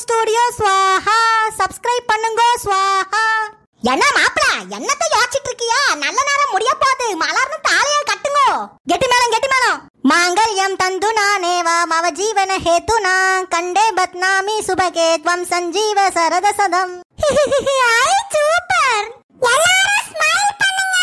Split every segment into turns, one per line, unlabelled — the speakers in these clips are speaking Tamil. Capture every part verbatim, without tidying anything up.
ஸ்டுடியோ ஸ்வாஹா. சப்ஸ்கிரைப் பண்ணுங்க ஸ்வாஹா. என்ன மாப்ள என்னத்தை யோசிச்சிட்டு இருக்கியா? நல்ல நேரம் முடிய போகுது. மலர்னு தாலியை கட்டுங்க. கெட்டி மேளம் கெட்டி மேளம். மாங்கல்யம் தந்து நானேவா மவ ஜீவன ஹேதுனா கண்டே பத்னாமி சுபகே த்வம் சஞ்சீவ சரத சதம். ஐ சூப்பர். எல்லாரும் ஸ்மைல் பண்ணுங்க.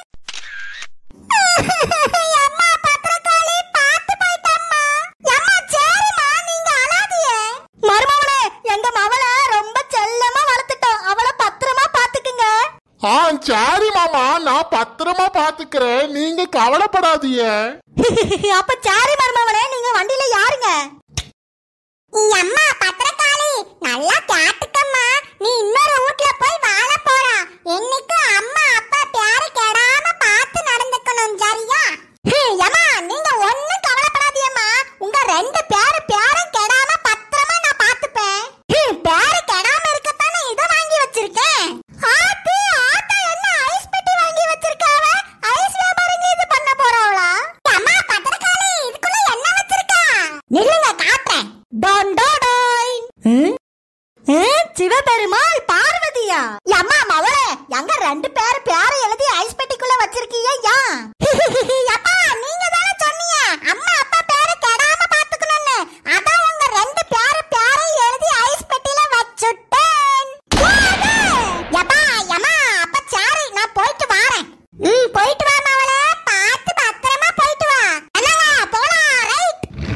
அம்மா பத்திரகாளி பாத்து போய்ட்டம்மா. அம்மா சரிமா நீங்க அழாதியே. மருமவளே எங்க மவள ரொம்ப செல்லமா வளர்த்துட்டோம். அவளை பத்திரமா பாத்துக்குங்க.
ஆ சரி மாமா, நான் பத்திரமா பாத்துக்கிறேன், நீங்க கவலைப்படாதீங்க.
அப்ப சாரி மருமவளே, நீங்க வண்டியில யாருங்க? அம்மா பத்திரகாளி நல்லா கேட்டுக்கம்மா. நீ இன்னொரு வீட்ல போய் வாழ போறா. என்னைக்கு அம்மா அப்பா பேரை கெடாம பார்த்து நடந்துக்கணும் சரியா? அம்மா நீங்க ஒண்ணும் கவலைப்படாதீங்கம்மா. உங்க ரெண்டு பேரு பேரும் கெடாம பத்திரமா நான் பாத்துப்பேன். பேரு கெடாம இருக்கத்தானே இத வாங்கி வச்சிருக்கேன். ஆத்தி ஆத்தா என்ன ஐஸ் பெட்டி வாங்கி வச்சிருக்காவ? ஐஸ் வியாபாரம் இது பண்ண போறாவளா? அம்மா பத்திரகாளி இதுக்குள்ள என்ன வச்சிருக்கா? நில்லுங்க காட்றேன். டான் டாடாய். சிவபெருமாள் பார்வதியா? அம்மா மவளே எங்க ரெண்டு பேரு பேரை எழுதி ஐஸ் பெட்டிக்குள்ள வச்சிருக்கீங்க யா? அப்பா நீங்க தானே சொன்னீங்க அம்மா அப்பா பேரை கெடாம பாத்துக்கணும்னு. அதான் உங்க ரெண்டு பேரு பேரை எழுதி ஐஸ் பெட்டில வச்சுட்டேன். யப்பா யம்மா அப்ப சாரி நான் போயிட்டு வரேன். ம் போயிட்டு வா மவளே, பார்த்து பத்திரமா போயிட்டு வா. என்னங்க போலாம் ரைட்.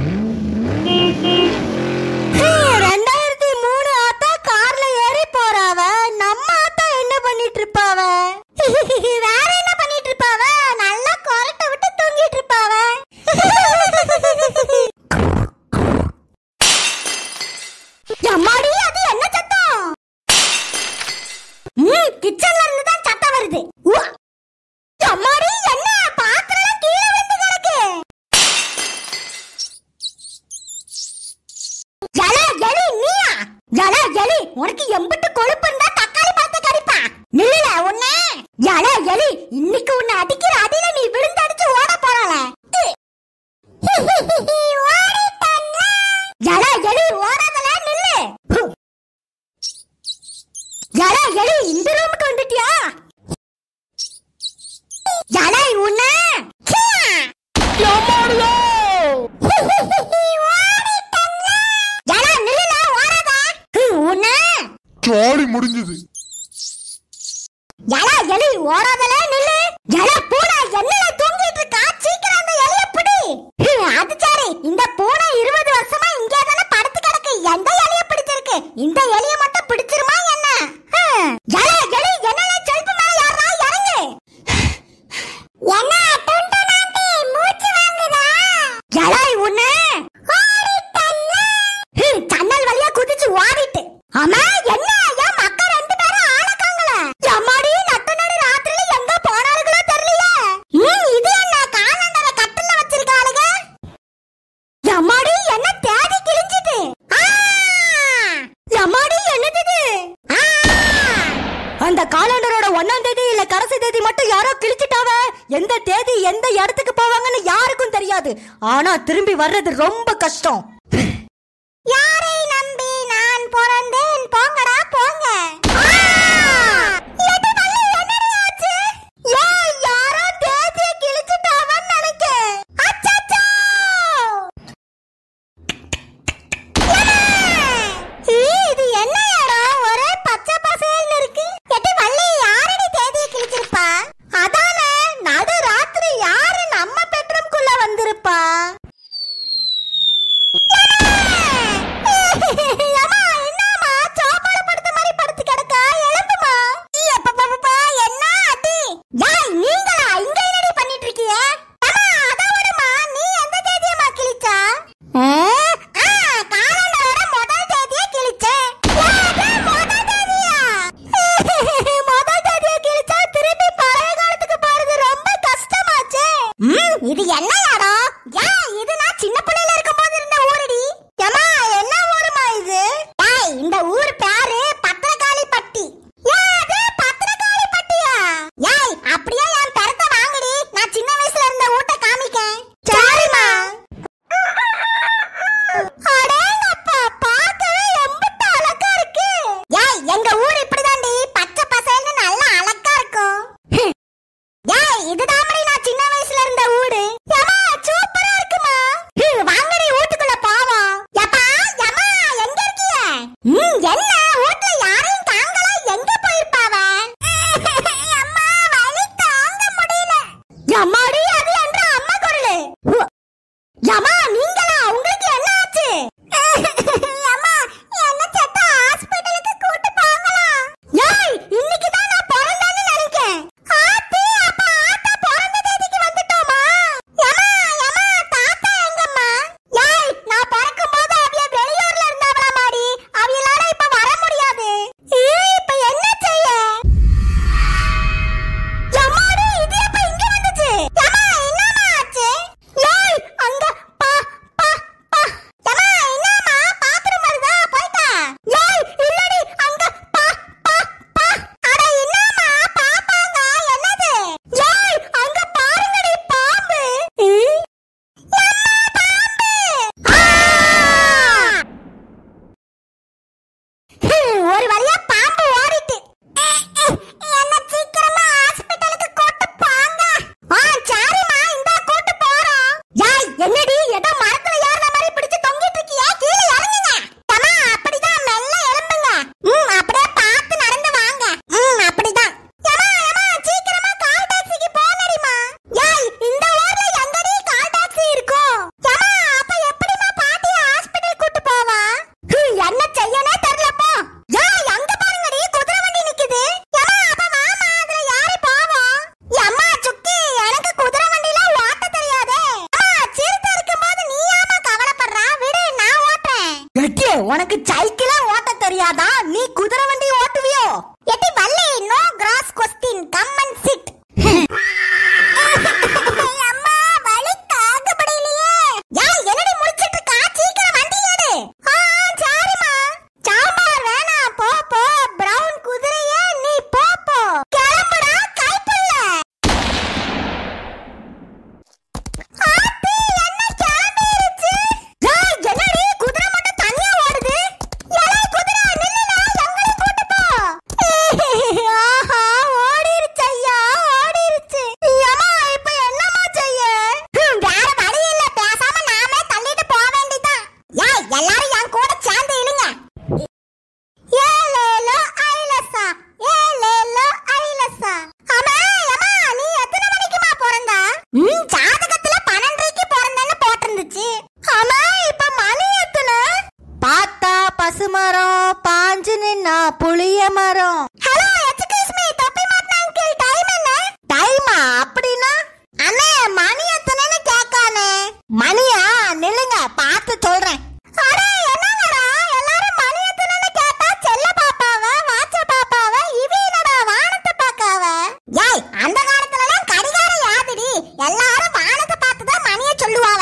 ரெண்டாயிரத்தி மூணு ஆத்தா கார்ல ஏறி போறாவ. நம்ம ஆத்தா என்ன பண்ணிட்டு இருப்பாவ? வேற என்ன பண்ணிட்டு இருப்பாவ? நல்லா கொரட்டை விட்டு தூங்கிட்டு இருப்பாவ. அம்மாடி அது என்ன சத்தம்? ம் கிச்சன்ல இருந்து தான் சத்தம் வருது. அம்மாடி என்ன பாத்திரம் கீழே விழுந்து கிடக்கு. ஜல ஜலி நீயா? ஜல ஜலி உனக்கு எம்பிட்டு கொழுப்பு இருந்தா தக்காளி பழத்தை கடிப்பா. நில்லுல உன்னை. ஜல ஜலி இன்னைக்கு உன்னை அடிக்கிற அடியில நீ விழுந்து அடிச்சு ஓட போறாள. ஜல ஜலி ஓடாதல நில்லு. ஜல ஜலி இந்த ரூமுக்கு வந்துட்டியா? ஜலை உன்னை.
சோடி முடிஞ்சது.
ஜல எலி ஓடாதல நில்லு. ஜல பூனை என்னல தூங்கிட்டு இருக்கா? சீக்கிரம் அந்த எலிய பிடி. அது சரி, இந்த பூனை இருபது வருஷமா இங்கே தான படுத்து கிடக்கு. எந்த எலிய பிடிச்சிருக்கு? இந்த எலிய மட்டும் பிடிச்சிருமா என்ன? ஜல எலி என்னல செல்பு மேல யாரா இறங்கு. என்ன டுண்டு நாண்டி மூச்சு வாங்குதா? ஜலை உன்னை சன்னல் வழியா குதிச்சு ஓடிட்டு. ஆமா என்ன ஐயா மக்கா ரெண்டு பேரும் ஆளக்காங்கள. அம்மாடி நட்டு நடு ராத்திரில எங்க போனார்களோ தெரியலையே. ம் இது என்ன காலண்டர கட்டல்ல வச்சிருக்காளுங்க. அம்மாடி என்ன தேதி கிழிஞ்சிட்டு. அம்மாடி என்னது இது? அந்த காலண்டரோட ஒன்னாம் தேதி இல்ல கடைசி தேதி மட்டும் யாரோ கிழிச்சிட்டாவ. எந்த தேதி எந்த இடத்துக்கு போவாங்கன்னு யாருக்கும் தெரியாது. ஆனா திரும்பி வர்றது ரொம்ப கஷ்டம். யாரை நம்பி நான் பிறந்தேன் போங்கடா போங்க. எட்டு பல்லு என்னடி ஆச்சு? ஏய் யாரோ தேதியை கிழிச்சிட்டாவன்னு நினைக்கேன். அச்சச்சோ இது என்ன இடம்? ஒரே பச்சை பசேல்னு இருக்கு. எட்டு பல்லு யாரடி தேதியை கிழிச்சிருப்பா? அதானே நடு ராத்திரி யாரு நம்ம பெட்ரூம்குள்ள வந்திருப்பா? இது என்ன இடம்? ஏன் இது நான் சின்ன பிள்ளையில இருக்கும்போது இருந்த ஊருடி. ஏமா என்ன ஊருமா இது? ஏய் இந்த ஊர் பேரு பத்திரகாளி பட்டி. ஏய் அது பத்திரகாளி பட்டியா? ஏய் அப்படியே என் பெரத்தை வாங்குடி. நான் சின்ன வயசுல இருந்த ஊட்ட காமிக்கேன். சரிமா. அடேங்கப்பா பார்க்கவே எம்புட்டு உனக்கு சைக்கிள ஓட்ட தெரியாதா? நீ குதிரை வண்டி ஓட்டுவியோ? எட்டி வள்ளி, no cross question, come and sit. அம்மா வலி தாங்க முடியலையே. யா என்னடி முடிச்சிட்டு இருக்கா? சீக்கிரம் வண்டி ஏறு. ஆ சரிமா. சாம்பார் வேணா, போ போ. பிரவுன் குதிரையே நீ போ போ. கிளம்புடா கைப்புள்ள. ஆத்தி என்ன கிளம்பிருச்சு. ஏய் என்னடி குதிரை மட்டும் தனியா ஓடுது? எலே குதிரை நில்லுடா, எங்களை கூட்டி போ. ஆஹா ஓடிருச்சு ஐயா, ஓடிருச்சு. அம்மா இப்போ என்னம்மா செய்ய? வேற வழி இல்ல, பேசாம நாமே தள்ளிட்டு போக வேண்டியதான். ஏய் எல்லாரும் என் கூட சேர்ந்து இழுங்க. ஏலேலோ ஐலசா, ஏலேலோ ஐலசா. அம்மா அம்மா நீ எத்தனை மணிக்குமா பிறந்த? ம் ஜாதகத்துல பன்னெண்டரைக்கு பிறந்தேன்னு போட்டிருந்துச்சு. அம்மா இப்ப மணி எத்தனை? பார்த்தா பசுமரம், பாஞ்சு நின்னா புளிய மரம். ஹலோ எக்ஸ்கியூஸ் மீ, தொப்பி மாட்டன அங்கிள், டைம் என்ன? டைமா? அப்படினா அண்ணே மணி எத்தனைன்னு கேட்கானே. மணியா? நில்லுங்க பார்த்து சொல்றேன். அட என்னங்கடா எல்லாரும் மணி எத்தனைன்னு கேட்டா செல்ல பாப்பாவ, வாட்ச பாப்பாவ, இவி என்னடா வானத்தை பாக்காவ. ஏய் அந்த காலத்துல எல்லாம் கடிகாரம் யாதுடி, எல்லாரும் வானத்தை பார்த்து தான் மணியை சொல்லுவாங்க.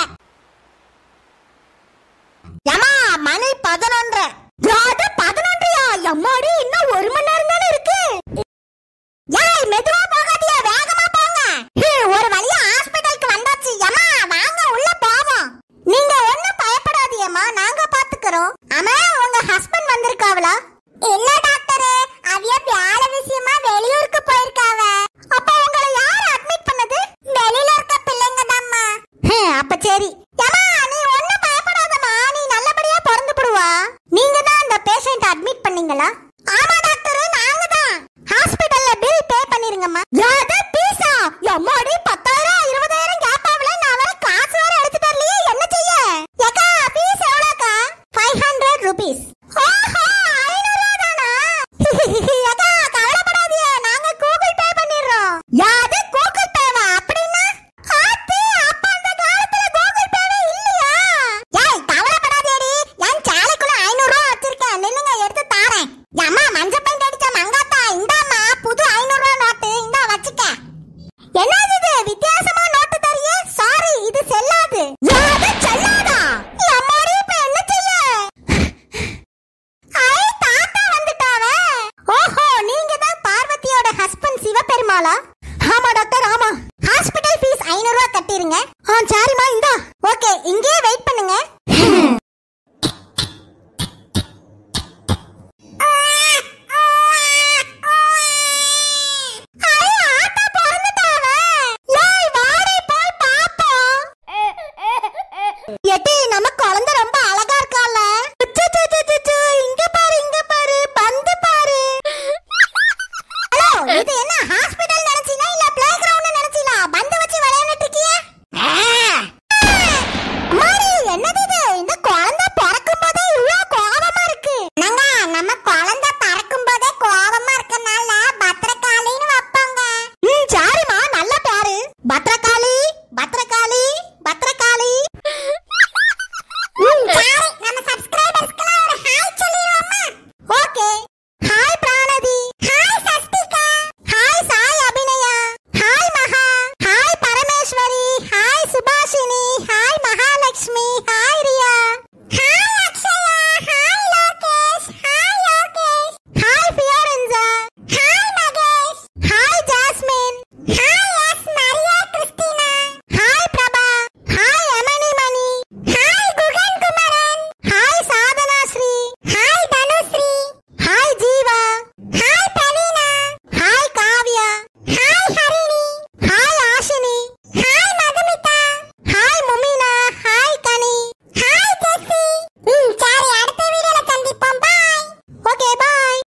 யம்மா மணி பதினொன்றரை. யாரு பதினொன்றையா? எம்மாடி இன்னும் ஒரு மணி நேரம் தானே இருக்கு. ஏய் மெதுவா போகாதீங்க, வேகமா போங்க. ஒரு வழியா ஹாஸ்பிடலுக்கு வந்தாச்சு. யம்மா வாங்க உள்ள போவோம். நீங்க ஒண்ணும் பயப்படாதீங்கம்மா, நாங்க பாத்துக்கறோம். அம்மா உங்க ஹஸ்பண்ட் வந்திருக்காவளா? இல்ல டாக்டர், அவிய வேலை விஷயமா வெளியூருக்கு போயிருக்காவ. அப்ப உங்களை யார் அட்மிட் பண்ணது? வெளியில இருக்க பிள்ளைங்க தான்மா. அப்ப சரி. யம்மா நீ ஒண்ணும் பயப்படாதம்மா, நீ நல்லபடியா பிறந்து போடுவா. நீங்க தான் அந்த பேஷண்ட் அட்மிட் பண்ணீங்களா?